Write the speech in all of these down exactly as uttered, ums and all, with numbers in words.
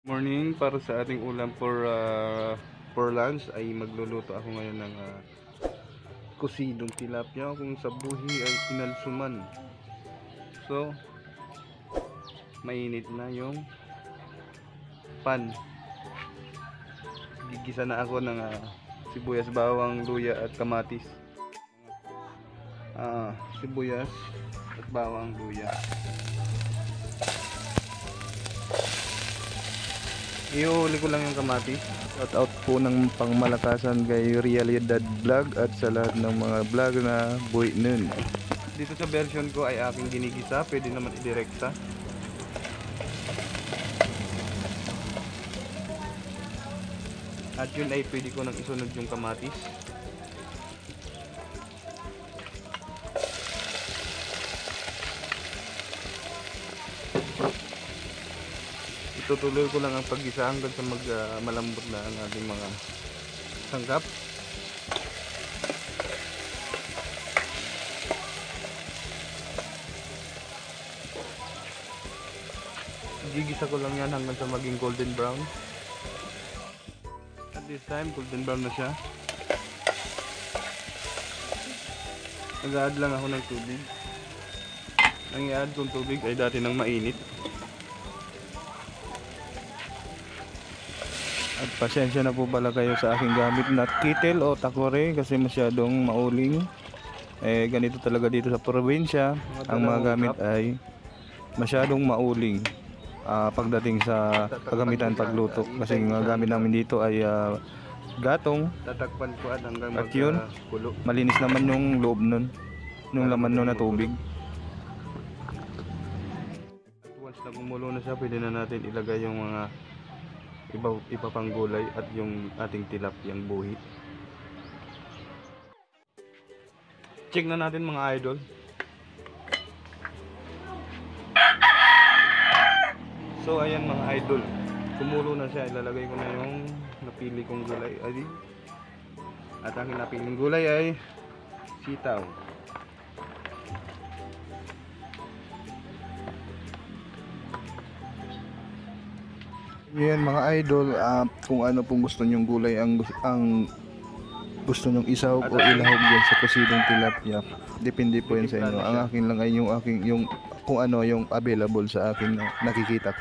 Morning, para sa ating ulam for uh, for lunch ay magluluto ako ngayon ng uh, kusidong tilapia kung sa buhi ay inalsuman. So mainit na yung pan. Gigisa na ako ng uh, sibuyas, bawang, luya at kamatis. Uh, sibuyas at bawang, luya. Iuuli ko lang yung kamatis. Shout out po ng pangmalakasan kay Realidad Vlog at sa lahat ng mga vlog na buhay nun. Dito sa version ko ay aking ginigisa, pwede naman idirekta. At yun ay pwede ko nang isunod yung kamatis. Itutuloy ko lang ang paggisa hanggang sa mag uh, malambot na ang ating mga sangkap. Gigisa ko lang yan hanggang sa maging golden brown. At this time golden brown na siya. Nag-add lang ako ng tubig. Ang i-add kong tubig ay dati nang mainit. At pasensya na po pala kayo sa aking gamit na kettle o takore kasi masyadong mauling. Eh ganito talaga dito sa probinsya, ang mga gamit ay masyadong mauling uh, pagdating sa paggamitan pagluto. Kasi ang mga gamit namin dito ay uh, gatong. Tatakpan ko at hanggang mag, at yun, uh, malinis naman yung loob nun, yung laman nun na tubig. At once na gumulo na siya, pwede na natin ilagay yung mga iba, iba pang gulay at yung ating tilapiyang buhi. Check na natin mga idol. So ayan mga idol, kumulo na siya. Ilalagay ko na yung napili kong gulay. Ay, at aking napiling gulay ay sitaw. Yan mga idol, uh, kung ano pong gusto nyong gulay ang, ang gusto nyong isahog o ilahog yan sa kusidong tilapia, depende po yan sa inyo. Ang akin lang ay yung aking, yung kung ano yung available sa akin na nakikita ko.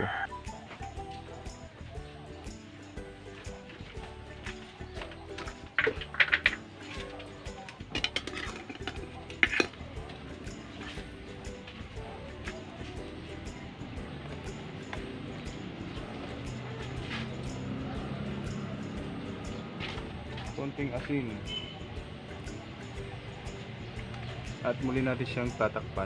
Konting asin at muli natin siyang tatakpan.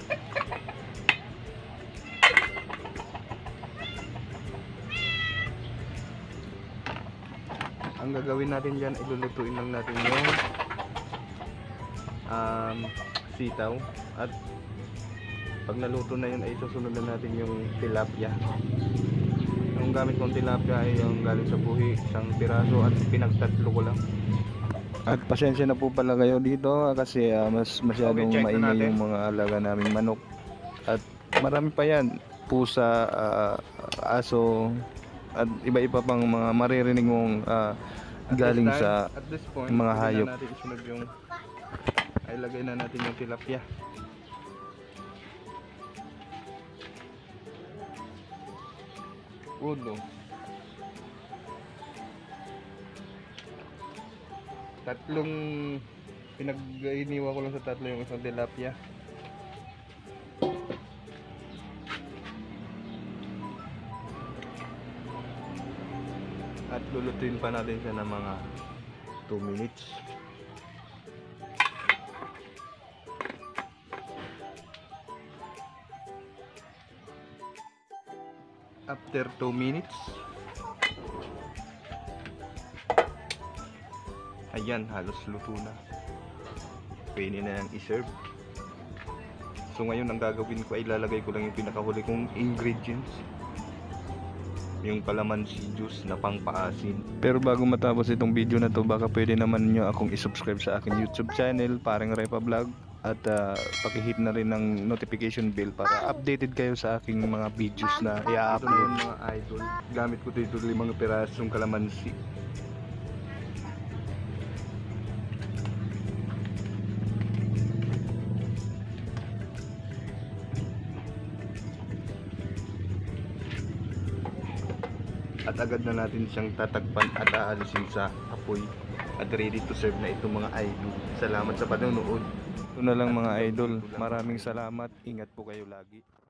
Ang gagawin natin dyan, ilulutuin lang natin yung um, sitaw at pag naluto na yun ay susunod na natin yung tilapia. Ang gamit kong tilapia ay yung galing sa buhi, isang piraso at pinagtatlo ko lang. At pasensya na po pala kayo dito kasi uh, mas masyadong okay, maingay yung mga alaga naming manok. At marami pa yan, pusa, uh, aso at iba-iba pang mga maririnig mong uh, galing time, sa point, mga hayop. Na natin isunod yung, ay lagay na natin yung tilapia. Ulo. Tatlong pinag-iniwa ko lang sa tatlo yung isang tilapia. At lulutuin pa natin siya ng mga two minutes. After two minutes, ayan, halos luto na. Pwede na nang i-serve. So ngayon ang gagawin ko ay ilalagay ko lang yung pinakahuli kong ingredients, yung calamansi juice na pangpaasin. Pero bago matapos itong video na to, baka pwede naman nyo akong i-subscribe sa akin YouTube channel, Paring Repa Vlog. at uh, pakihit na rin ng notification bell para updated kayo sa aking mga videos na i-upload. Mga idol, gamit ko dito limang pirasong kalamansi. At agad na natin siyang tatakpan at aalisin sa apoy at ready to serve na itong mga idol. Salamat sa panonood. Ito na lang mga idol. Maraming salamat. Ingat po kayo lagi.